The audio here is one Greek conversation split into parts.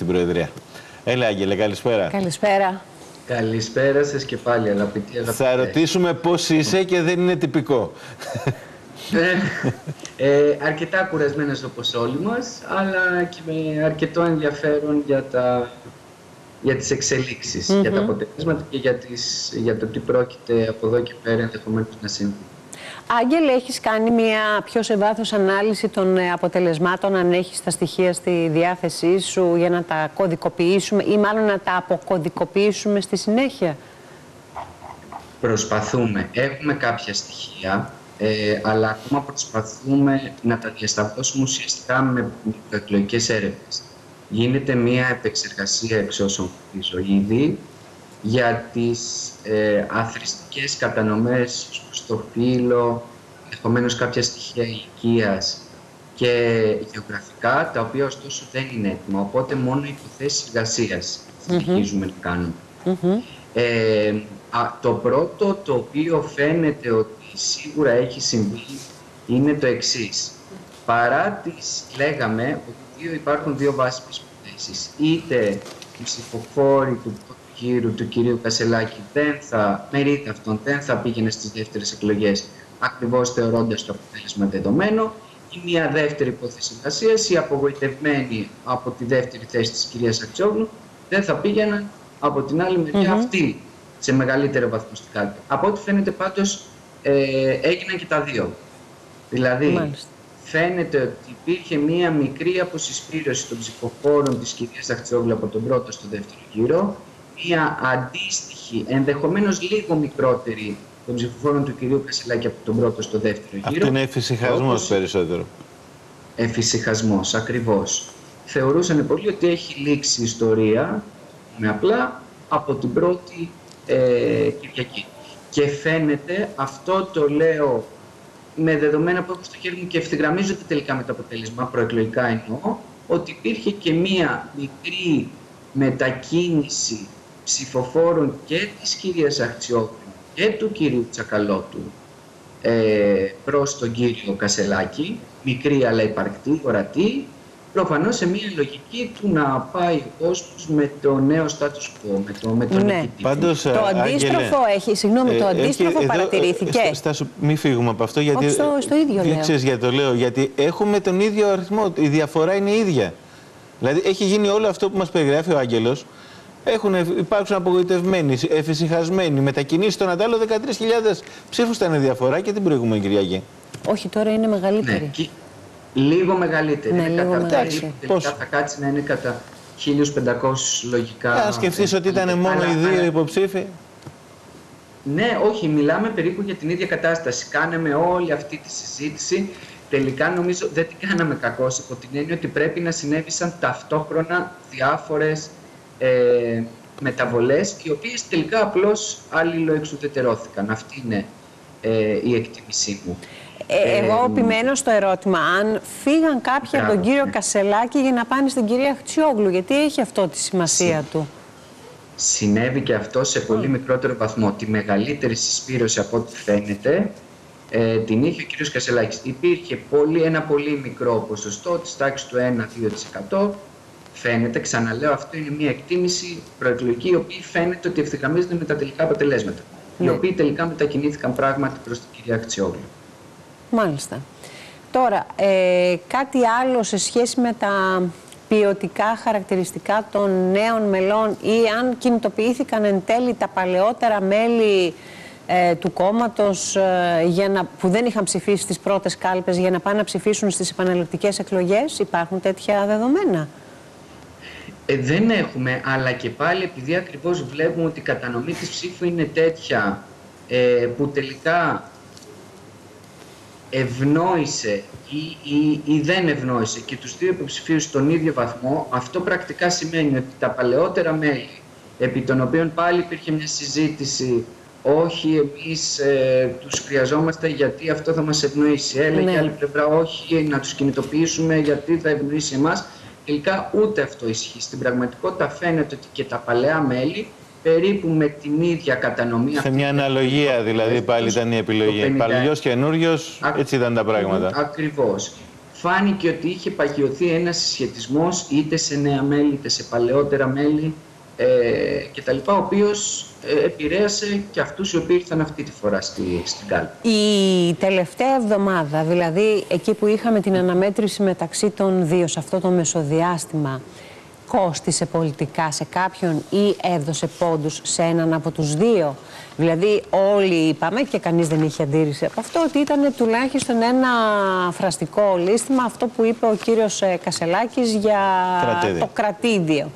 στην Προεδρία. Έλα, Άγγελε, καλησπέρα. Καλησπέρα. Καλησπέρα σας και πάλι, αγαπητοί. Θα ρωτήσουμε πώς είσαι και δεν είναι τυπικό. Αρκετά κουρασμένος όπως όλοι μας, αλλά και με αρκετό ενδιαφέρον για τις εξελίξεις, για τα αποτελέσματα και για το τι πρόκειται από εδώ και πέρα ενδεχομένως να συμβεί. Άγγελε, έχεις κάνει μια πιο σε βάθος ανάλυση των αποτελεσμάτων, αν έχεις τα στοιχεία στη διάθεσή σου, για να τα κωδικοποιήσουμε ή μάλλον να τα αποκωδικοποιήσουμε στη συνέχεια? Προσπαθούμε. Έχουμε κάποια στοιχεία, αλλά ακόμα προσπαθούμε να τα διασταυρώσουμε ουσιαστικά με προεκλογικές έρευνες. Γίνεται μια επεξεργασία, εξ όσων γνωρίζω ήδη, για τις αθρηστικές κατανομές στο φύλο, ενδεχομένως κάποια στοιχεία ηλικίας και γεωγραφικά, τα οποία ωστόσο δεν είναι έτοιμα, οπότε μόνο υποθέσεις εργασίας συνεχίζουμε να κάνουμε. Το πρώτο το οποίο φαίνεται ότι σίγουρα έχει συμβεί είναι το εξής. Παρά τις λέγαμε ότι υπάρχουν δύο βάσιμες υποθέσεις. Είτε οι ψηφοφόροι του γύρου του κυρίου Κασελάκη μερίδα αυτών δεν θα πήγαινε στις δεύτερες εκλογές, ακριβώς θεωρώντας το αποτέλεσμα δεδομένο, ή μια δεύτερη υπόθεση εργασίας, οι απογοητευμένοι από τη δεύτερη θέση της κυρίας Αξιόγλου δεν θα πήγαιναν από την άλλη μεριά αυτή σε μεγαλύτερο βαθμό στην κάλπη. Από ό,τι φαίνεται πάντως έγιναν και τα δύο. Δηλαδή φαίνεται ότι υπήρχε μία μικρή αποσυσπήρωση των ψηφοφόρων της κυρίας Αξιόγλου από τον πρώτο στο δεύτερο γύρο, μία αντίστοιχη, ενδεχομένως λίγο μικρότερη των ψηφοφόρων του κυρίου Κασελάκη από τον πρώτο στο δεύτερο γύρο. Αυτό είναι εφησυχασμός περισσότερο. Εφησυχασμός, ακριβώς. Θεωρούσαν πολλοί ότι έχει λήξει η ιστορία, με απλά, από την πρώτη Κυριακή. Και φαίνεται, αυτό το λέω με δεδομένα που έχω στο χέρι μου και ευθυγραμμίζονται τελικά με το αποτέλεσμα, προεκλογικά εννοώ, ότι υπήρχε και μία μικρή μετακίνηση ψηφοφόρων και της κυρίας Αξιόγλου και του κυρίου Τσακαλώτου προς τον κύριο Κασελάκη, μικρή αλλά υπαρκτή, ορατή, προφανώς σε μια λογική του να πάει ο κόσμος με το νέο status quo, με τον νικητή. Πάντως, το αντίστροφο το αντίστροφο παρατηρήθηκε. Μην φύγουμε από αυτό, γιατί στο ίδιο λέω. Ξέρεις γιατί το λέω, γιατί έχουμε τον ίδιο αριθμό, η διαφορά είναι η ίδια. Δηλαδή έχει γίνει όλο αυτό που μας περιγράφει ο Άγγελος. Υπάρξουν απογοητευμένοι, εφησυχασμένοι, μετακινήσεις στον Αντάλλο 13.000 ψήφους ήταν η διαφορά και την προηγούμενη Κυριακή. Όχι, τώρα είναι μεγαλύτερη. Ναι, λίγο μεγαλύτερη. Ναι, λίγο μεγαλύτερη. Θα κάτσει να είναι κατά 1.500 λογικά. Αν σκεφτείς ότι ήταν μόνο οι δύο υποψήφοι. Ναι, όχι, μιλάμε περίπου για την ίδια κατάσταση. Κάναμε όλη αυτή τη συζήτηση. Τελικά νομίζω δεν την κάναμε κακώς, υπό την έννοια ότι πρέπει να συνέβησαν ταυτόχρονα διάφορες μεταβολές, οι οποίες τελικά απλώς αλληλοεξουδετερώθηκαν. Αυτή είναι η εκτίμησή μου. Εγώ επιμένω στο ερώτημα, αν φύγαν κάποιοι από τον κύριο Κασελάκη για να πάνε στην κυρία Αξιόγλου, γιατί έχει αυτό τη σημασία του? Συνέβη και αυτό σε πολύ μικρότερο βαθμό. Τη μεγαλύτερη συσπήρωση από ό,τι φαίνεται την είχε ο κύριος Κασελάκης. Υπήρχε ένα πολύ μικρό ποσοστό της τάξης του 1-2%. Φαίνεται, ξαναλέω, αυτό είναι μια εκτίμηση προεκλογική, η οποία φαίνεται ότι ευθυγραμμίζεται με τα τελικά αποτελέσματα. Οι οποίοι τελικά μετακινήθηκαν πράγματι προς την κυρία Αξιόγλου. Μάλιστα. Τώρα, κάτι άλλο σε σχέση με τα ποιοτικά χαρακτηριστικά των νέων μελών ή αν κινητοποιήθηκαν εν τέλει τα παλαιότερα μέλη του κόμματος που δεν είχαν ψηφίσει στις πρώτες κάλπες για να πάνε να ψηφίσουν στις επαναληπτικές εκλογές? Υπάρχουν τέτοια δεδομένα? Δεν έχουμε, αλλά και πάλι επειδή ακριβώς βλέπουμε ότι η κατανομή της ψήφου είναι τέτοια που τελικά ευνόησε ή δεν ευνόησε και τους δύο υποψηφίους στον ίδιο βαθμό, αυτό πρακτικά σημαίνει ότι τα παλαιότερα μέλη, επί των οποίων πάλι υπήρχε μια συζήτηση, όχι εμείς τους χρειαζόμαστε γιατί αυτό θα μας ευνοήσει, έλεγε άλλη πλευρά όχι να τους κινητοποιήσουμε γιατί θα ευνοήσει εμάς. Τελικά ούτε αυτό ισχύει. Στην πραγματικότητα φαίνεται ότι και τα παλαιά μέλη περίπου με την ίδια κατανομή. Σε μια αναλογία δηλαδή πάλι ήταν η επιλογή. Παλιός καινούριος, έτσι ήταν τα πράγματα. Ακριβώς. φάνηκε ότι είχε παγιωθεί ένας συσχετισμός είτε σε νέα μέλη είτε σε παλαιότερα μέλη κτλ. Ο οποίος επηρέασε και αυτούς οι οποίοι ήρθαν αυτή τη φορά στην κάλπη. Η τελευταία εβδομάδα, δηλαδή εκεί που είχαμε την αναμέτρηση μεταξύ των δύο, σε αυτό το μεσοδιάστημα, κόστισε πολιτικά σε κάποιον ή έδωσε πόντους σε έναν από τους δύο? Δηλαδή όλοι είπαμε, και κανείς δεν είχε αντίρρηση από αυτό, ότι ήταν τουλάχιστον ένα φραστικό λίστημα αυτό που είπε ο κύριος Κασελάκης για το κρατήδιο.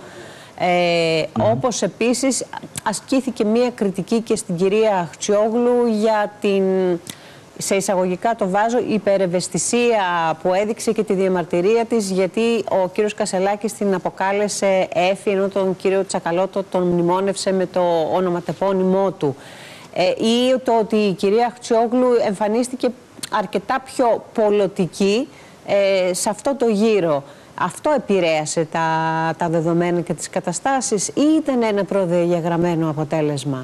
Όπως επίσης ασκήθηκε μία κριτική και στην κυρία Χτσιόγλου για την, σε εισαγωγικά το βάζω, υπερευαισθησία που έδειξε και τη διαμαρτυρία της, γιατί ο κύριος Κασελάκης την αποκάλεσε Έφη, ενώ τον κύριο Τσακαλώτο τον μνημόνευσε με το ονοματεπώνυμό του. Ή το ότι η κυρία Χτσιόγλου εμφανίστηκε αρκετά πιο πολιτική σε αυτό το γύρο. Αυτό επηρέασε τα δεδομένα και τις καταστάσεις ή ήταν ένα προδιαγραμμένο αποτέλεσμα?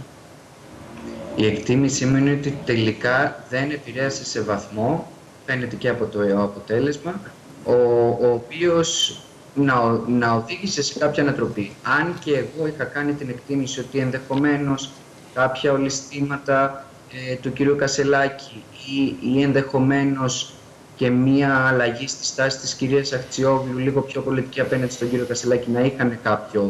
Η εκτίμησή μου είναι ότι τελικά δεν επηρέασε σε βαθμό, φαίνεται και από το αποτέλεσμα, ο οποίος να οδήγησε σε κάποια ανατροπή. Αν και εγώ είχα κάνει την εκτίμηση ότι ενδεχομένως κάποια ολιστήματα του κυρίου Κασελάκη ή ενδεχομένως και μία αλλαγή στη στάση της κυρίας Αχτσιόγλου, λίγο πιο πολιτική απέναντι στον κύριο Κασελάκη, να είχαν κάποιο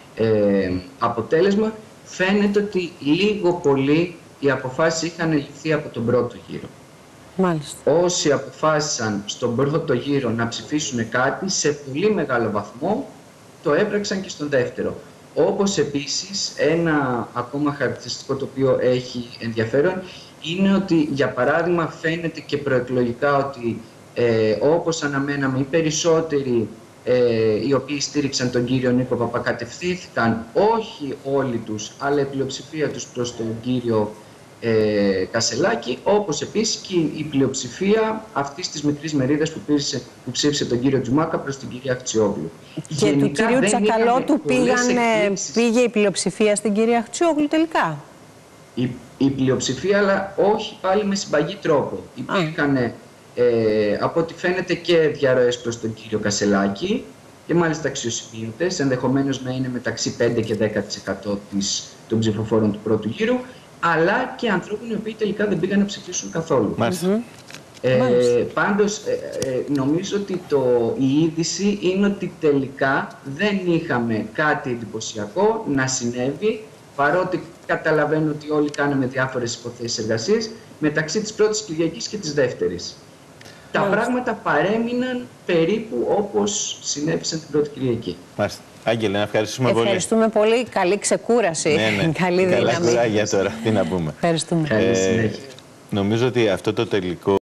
αποτέλεσμα, φαίνεται ότι λίγο πολύ οι αποφάσεις είχαν ληφθεί από τον πρώτο γύρο. Μάλιστα. Όσοι αποφάσισαν στον πρώτο γύρο να ψηφίσουν κάτι, σε πολύ μεγάλο βαθμό το έπραξαν και στον δεύτερο. Όπως επίσης ένα ακόμα χαρακτηριστικό το οποίο έχει ενδιαφέρον είναι ότι, για παράδειγμα, φαίνεται και προεκλογικά ότι όπως αναμέναμε, οι περισσότεροι οι οποίοι στήριξαν τον κύριο Νίκο Παπά κατευθύνθηκαν, όχι όλοι τους, αλλά η πλειοψηφία τους προς τον κύριο Κασελάκη, όπως επίσης και η πλειοψηφία αυτής της μικρής μερίδας που ψήφισε τον κύριο Τζουμάκα προς την κυρία Αχτσιόγλου. Και του κυρίου Τσακαλώτου πήγε η πλειοψηφία στην κυρία Αχτσιόγλου τελικά? Η πλειοψηφία, αλλά όχι πάλι με συμπαγή τρόπο. Υπήρχαν, από ό,τι φαίνεται, και διαρροές προς τον κύριο Κασελάκη και μάλιστα αξιοσημείωτες, ενδεχομένως να είναι μεταξύ 5 και 10% των ψηφοφόρων του πρώτου γύρου, αλλά και ανθρώπων οι οποίοι τελικά δεν πήγαν να ψηφίσουν καθόλου. Πάντως, νομίζω ότι η είδηση είναι ότι τελικά δεν είχαμε κάτι εντυπωσιακό να συνέβη, παρότι καταλαβαίνω ότι όλοι κάναμε διάφορες υποθέσεις εργασίας μεταξύ της πρώτης Κυριακής και της δεύτερης. Τα πράγματα παρέμειναν περίπου όπως συνέβησαν την πρώτη Κυριακή. Μάλιστα. Άγγελε, να ευχαριστούμε πολύ. Ευχαριστούμε πολύ. Καλή ξεκούραση. Ναι. Καλή δύναμη. Καλά κουράγια τώρα. Τι να πούμε. Ευχαριστούμε. Καλή συνέχεια. Νομίζω ότι αυτό το τελικό